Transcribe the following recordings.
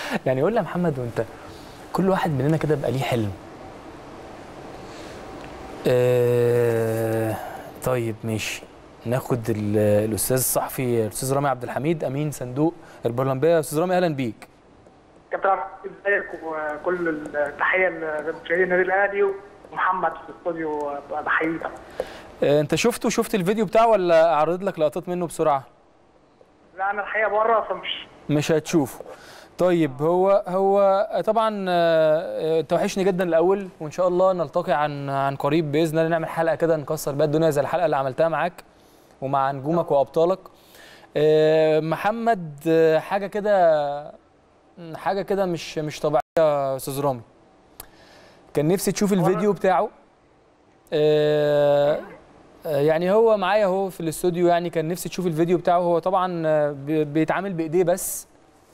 يعني قول لي يا محمد، وانت كل واحد مننا كده بقى ليه حلم. طيب ماشي، ناخد الاستاذ الصحفي الاستاذ رامي عبد الحميد امين صندوق البرلمبيه. استاذ رامي اهلا بيك. كابتن ازيك، وكل التحيه لمشاهدي النادي الاهلي ومحمد في الاستوديو، بحييك. انت شفت الفيديو بتاعه ولا اعرض لك لقطات منه بسرعه؟ لا انا الحقيقه بره مش هتشوفه. طيب هو طبعا انت وحشني جدا الاول، وان شاء الله نلتقي عن قريب باذن الله، نعمل حلقه كده نكسر بيها الدنيا زي الحلقه اللي عملتها معاك ومع نجومك وابطالك. محمد، حاجه كده مش طبيعيه يا استاذ رامي. كان نفسي تشوف الفيديو بتاعه. يعني هو معايا اهو في الاستوديو، يعني كان نفسي تشوف الفيديو بتاعه. هو طبعا بيتعامل بايديه بس،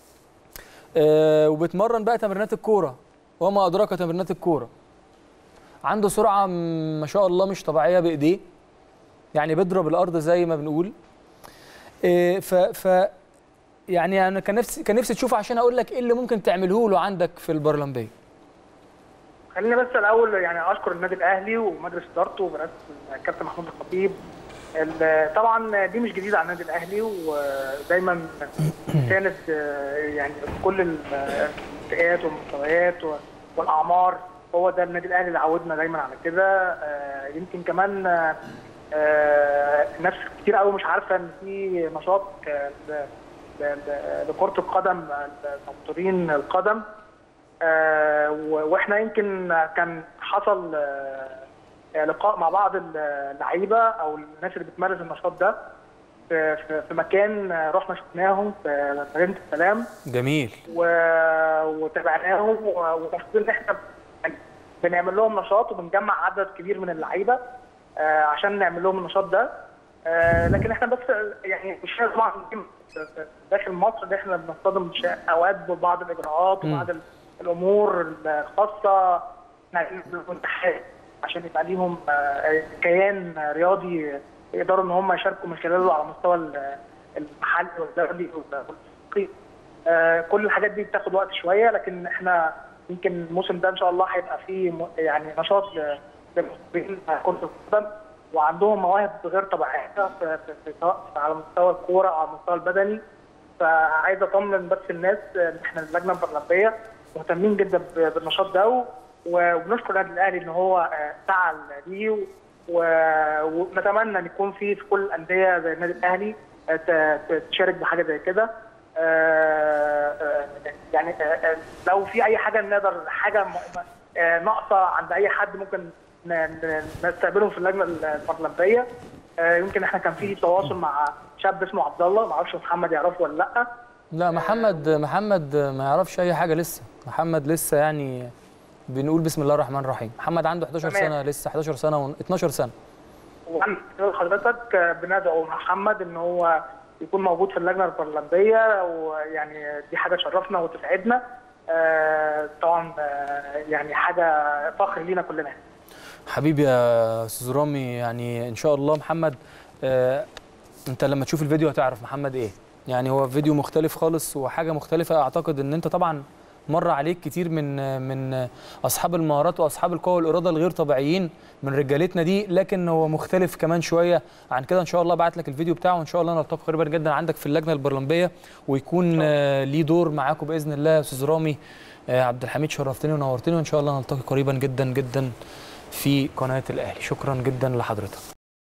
وبيتمرن بقى تمرينات الكوره وما ادراك تمرينات الكوره. عنده سرعه ما شاء الله مش طبيعيه بايديه، يعني بيضرب الارض زي ما بنقول. يعني انا كان نفسي تشوفه عشان اقول لك ايه اللي ممكن تعمله له عندك في البرلمبيه. خلينا بس الاول يعني اشكر النادي الاهلي ومجلس ادارته برئاسه الكابتن محمود الخطيب. طبعا دي مش جديده على النادي الاهلي، ودايما كانت يعني كل الفئات والمستويات والاعمار. هو ده النادي الاهلي اللي عودنا دايما على كده. يمكن كمان ناس كتير قوي مش عارفه ان في نشاط لكره القدم، مبطلين القدم. واحنا يمكن كان حصل لقاء مع بعض اللعيبه او الناس اللي بتمارس النشاط ده في مكان رحنا شفناهم في مدينه السلام. جميل. وتابعناهم، ومفروض ان احنا بنعمل لهم نشاط وبنجمع عدد كبير من اللعيبه عشان نعمل لهم النشاط ده. لكن احنا بس يعني مش طبعا داخل مصر ان احنا بنصطدم اوقات ببعض الاجراءات وبعض الامور الخاصه عشان يبقى ليهم كيان رياضي يقدروا ان هم يشاركوا من خلاله على مستوى المحلي والدولي والافريقي. كل الحاجات دي بتاخد وقت شويه، لكن احنا يمكن الموسم ده ان شاء الله هيبقى فيه يعني نشاط للمصريين كرة القدم، وعندهم مواهب غير طبيعيه سواء على مستوى الكوره او على المستوى البدني. فعايز اطمن بس الناس ان احنا اللجنه البرلمبيه مهتمين جدا بالنشاط ده، وبنشكر النادي الاهلي ان هو سعى ليه، ونتمنى ان يكون في كل الانديه زي النادي الاهلي تشارك بحاجه زي كده. يعني لو في اي حاجه نقدر حاجه ناقصه عند اي حد ممكن نستقبلهم في اللجنه البرلمبيه. يمكن احنا كان في تواصل مع شاب اسمه عبد الله، ما اعرفش محمد يعرفه ولا لا. لا، محمد ما يعرفش اي حاجه لسه. محمد لسه يعني بنقول بسم الله الرحمن الرحيم. محمد عنده 11 سنه لسه، 11 سنه و12 سنه. وحضرتك بندعو محمد ان هو يكون موجود في اللجنه البرلمبيه، ويعني دي حاجه تشرفنا وتسعدنا. طبعا يعني حاجه فخر لينا كلنا. حبيبي يا استاذ رامي، يعني ان شاء الله محمد انت لما تشوف الفيديو هتعرف محمد ايه. يعني هو فيديو مختلف خالص وحاجه مختلفه. اعتقد ان انت طبعا مر عليك كتير من اصحاب المهارات واصحاب القوه والاراده الغير طبيعيين من رجالتنا دي، لكن هو مختلف كمان شويه عن كده. ان شاء الله ابعت لك الفيديو بتاعه، وان شاء الله نلتقي قريبا جدا عندك في اللجنه البرلمبيه، ويكون ليه دور معاكم باذن الله. يا استاذ رامي عبد الحميد، شرفتني ونورتني، وان شاء الله نلتقي قريبا جدا جدا في قناه الاهلي. شكرا جدا لحضرتك.